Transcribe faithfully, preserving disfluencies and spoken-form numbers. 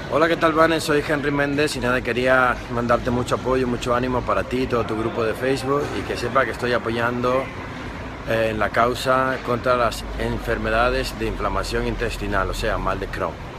Hola, ¿qué tal, Vane? Soy Henry Méndez y nada, quería mandarte mucho apoyo, mucho ánimo para ti, todo tu grupo de Facebook, y que sepa que estoy apoyando eh, en la causa contra las enfermedades de inflamación intestinal, o sea, mal de Crohn.